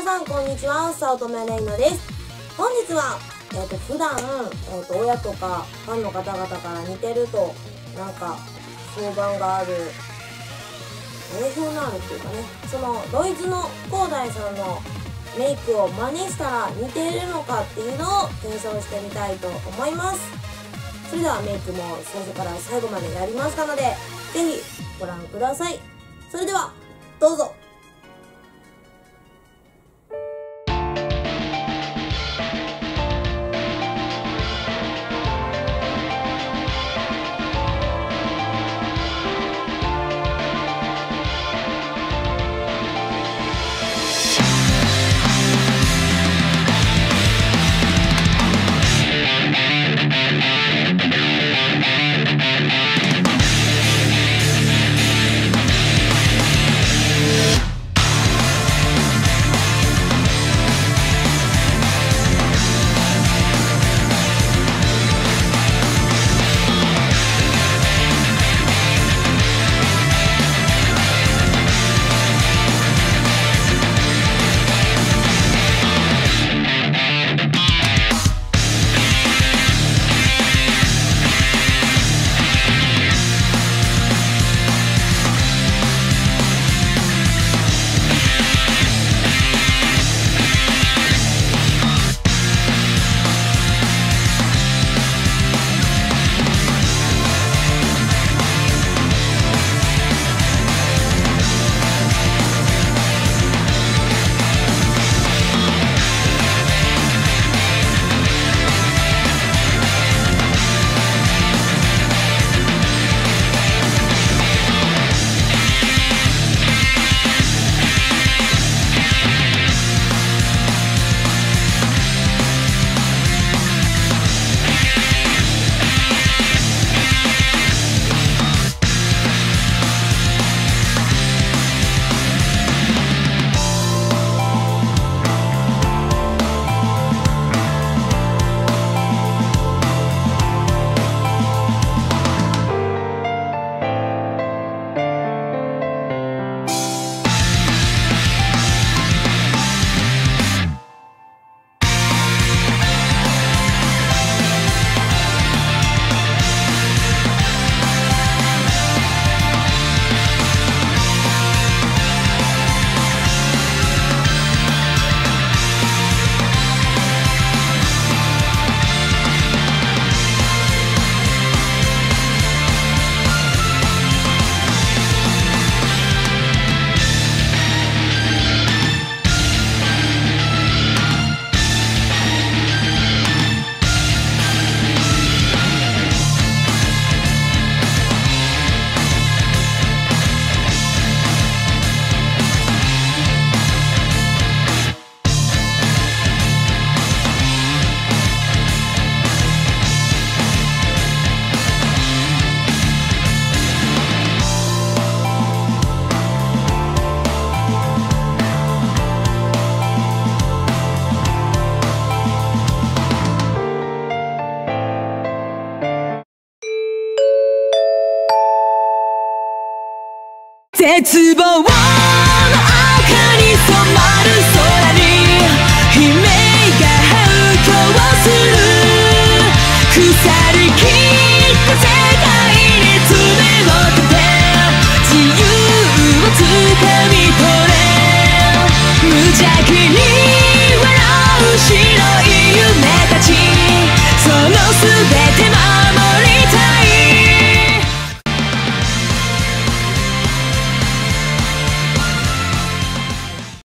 さんこんにちは、早乙女レイナです。本日は、普段、親とかファンの方々から似てるとなんか評判がある、好評のあるっていうかね、そのロイズの広大さんのメイクを真似したら似ているのかっていうのを検証してみたいと思います。それではメイクも最初から最後までやりましたので、ぜひご覧ください。それではどうぞ。 絶望の赤に染まる空に悲鳴が反響する腐りきった世界